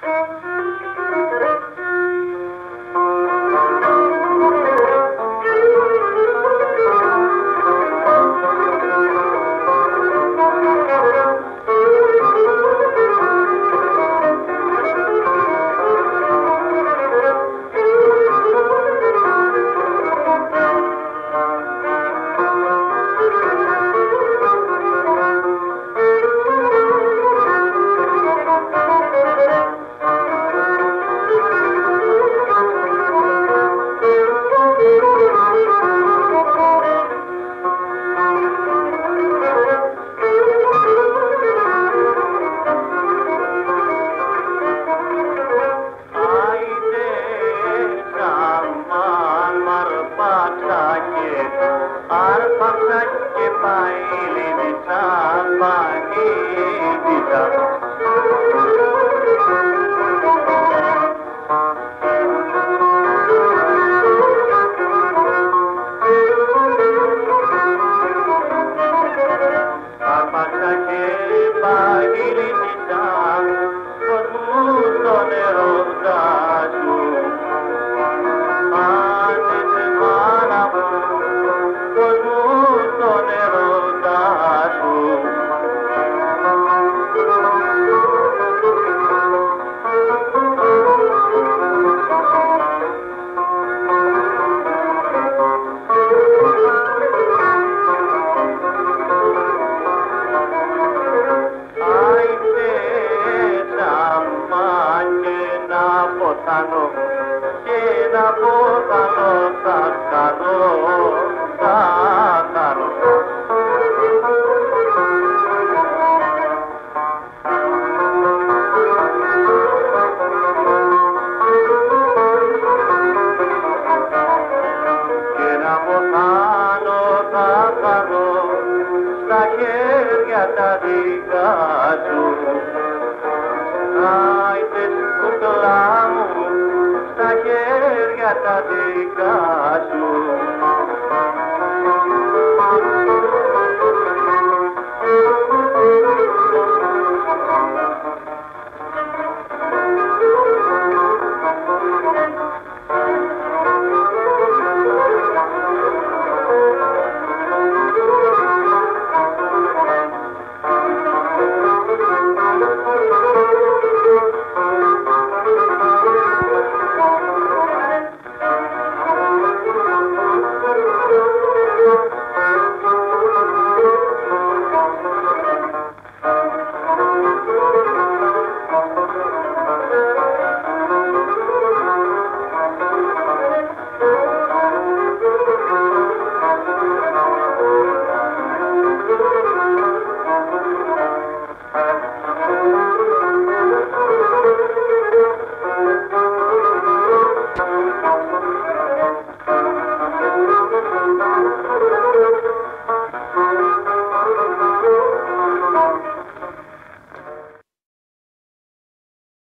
Άρπαξα και παΐλινησα πανίδησα. Άρπαξα και παΐλινησα πως μου στον ερώτα σου. Άνοιξε μάνα μου πως μου στον ερώτα σου. Άιντε σαμά και να ποθάνω και να ποθάνω θα χαρώ, θα χαρώ. Και να ποθάνω θα χαρώ στα χέρια τα δικά σου. Άιντε κουκλά μου στα χέρια τα δικά